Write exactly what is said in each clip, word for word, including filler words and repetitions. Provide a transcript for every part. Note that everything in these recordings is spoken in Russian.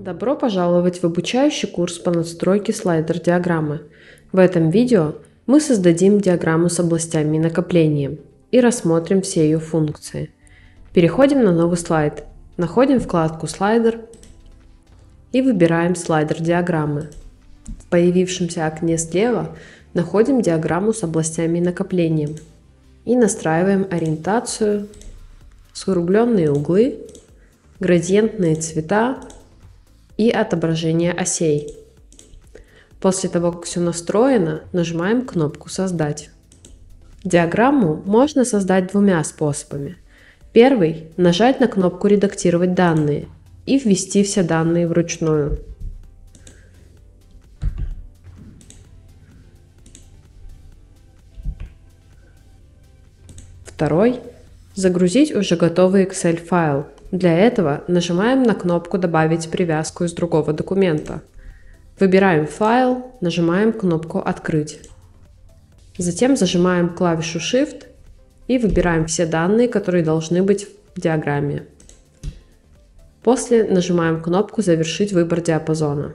Добро пожаловать в обучающий курс по настройке слайдер-диаграммы. В этом видео мы создадим диаграмму с областями накопления и рассмотрим все ее функции. Переходим на новый слайд, находим вкладку «Слайдер» и выбираем слайдер диаграммы. В появившемся окне слева находим диаграмму с областями накопления и настраиваем ориентацию, скругленные углы, градиентные цвета и отображение осей. После того, как все настроено, нажимаем кнопку «Создать». Диаграмму можно создать двумя способами. Первый – нажать на кнопку «Редактировать данные» и ввести все данные вручную. Второй – загрузить уже готовый Excel файл. Для этого нажимаем на кнопку «Добавить привязку из другого документа». Выбираем файл, нажимаем кнопку «Открыть». Затем зажимаем клавишу Shift и выбираем все данные, которые должны быть в диаграмме. После нажимаем кнопку «Завершить выбор диапазона».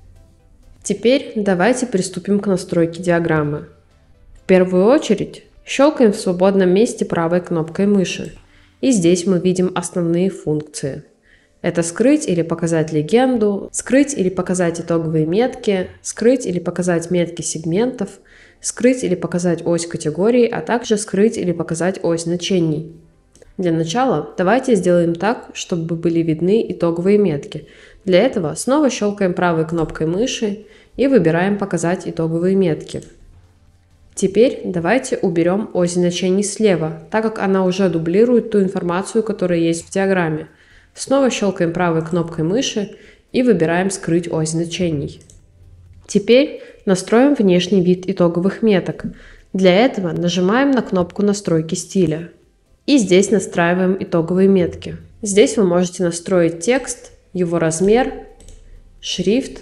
Теперь давайте приступим к настройке диаграммы. В первую очередь щелкаем в свободном месте правой кнопкой мыши. И здесь мы видим основные функции. Это скрыть или показать легенду, скрыть или показать итоговые метки, скрыть или показать метки сегментов, скрыть или показать ось категорий, а также скрыть или показать ось значений. Для начала давайте сделаем так, чтобы были видны итоговые метки. Для этого снова щелкаем правой кнопкой мыши и выбираем «Показать итоговые метки». Теперь давайте уберем ось значений слева, так как она уже дублирует ту информацию, которая есть в диаграмме. Снова щелкаем правой кнопкой мыши и выбираем «Скрыть ось значений». Теперь настроим внешний вид итоговых меток. Для этого нажимаем на кнопку «Настройки стиля». И здесь настраиваем итоговые метки. Здесь вы можете настроить текст, его размер, шрифт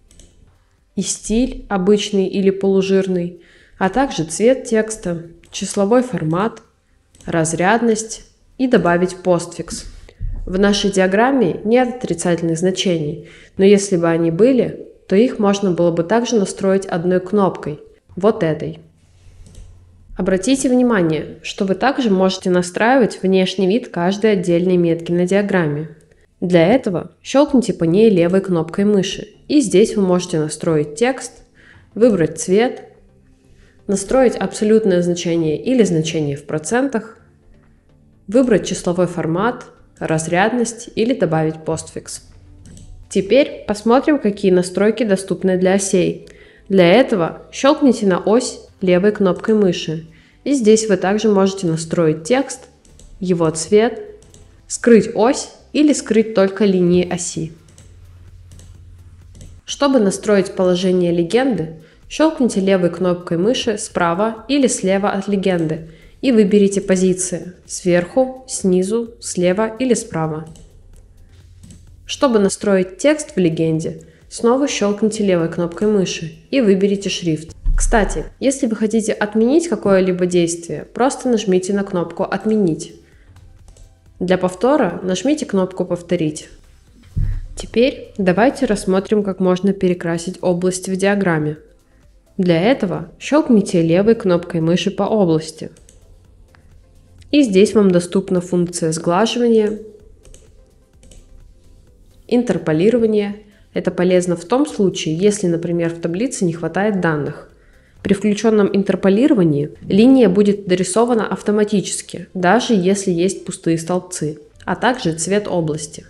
и стиль, обычный или полужирный, а также цвет текста, числовой формат, разрядность и добавить постфикс. В нашей диаграмме нет отрицательных значений, но если бы они были, то их можно было бы также настроить одной кнопкой, вот этой. Обратите внимание, что вы также можете настраивать внешний вид каждой отдельной метки на диаграмме. Для этого щелкните по ней левой кнопкой мыши, и здесь вы можете настроить текст, выбрать цвет, настроить абсолютное значение или значение в процентах, выбрать числовой формат, разрядность или добавить постфикс. Теперь посмотрим, какие настройки доступны для осей. Для этого щелкните на ось левой кнопкой мыши, и здесь вы также можете настроить текст, его цвет, скрыть ось или скрыть только линии оси. Чтобы настроить положение легенды, щелкните левой кнопкой мыши справа или слева от легенды и выберите позиции сверху, снизу, слева или справа. Чтобы настроить текст в легенде, снова щелкните левой кнопкой мыши и выберите шрифт. Кстати, если вы хотите отменить какое-либо действие, просто нажмите на кнопку «Отменить». Для повтора нажмите кнопку «Повторить». Теперь давайте рассмотрим, как можно перекрасить области в диаграмме. Для этого щелкните левой кнопкой мыши по области. И здесь вам доступна функция сглаживания, интерполирования. Это полезно в том случае, если, например, в таблице не хватает данных. При включенном интерполировании линия будет дорисована автоматически, даже если есть пустые столбцы, а также цвет области.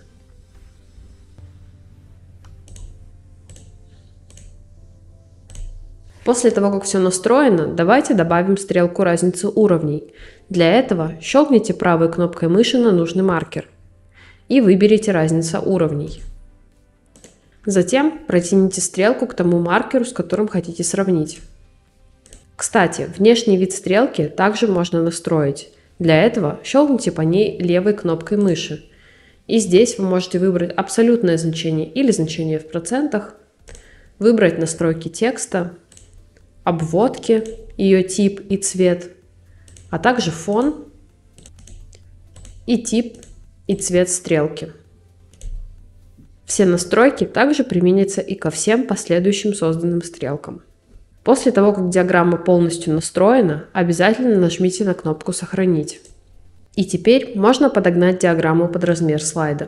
После того, как все настроено, давайте добавим стрелку разницы уровней. Для этого щелкните правой кнопкой мыши на нужный маркер и выберите «Разница уровней». Затем протяните стрелку к тому маркеру, с которым хотите сравнить. Кстати, внешний вид стрелки также можно настроить. Для этого щелкните по ней левой кнопкой мыши. И здесь вы можете выбрать абсолютное значение или значение в процентах, выбрать настройки текста, обводки, ее тип и цвет, а также фон и тип и цвет стрелки. Все настройки также применятся и ко всем последующим созданным стрелкам. После того, как диаграмма полностью настроена, обязательно нажмите на кнопку «Сохранить». И теперь можно подогнать диаграмму под размер слайда.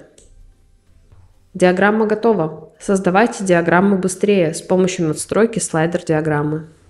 Диаграмма готова. Создавайте диаграмму быстрее с помощью надстройки слайдер диаграммы.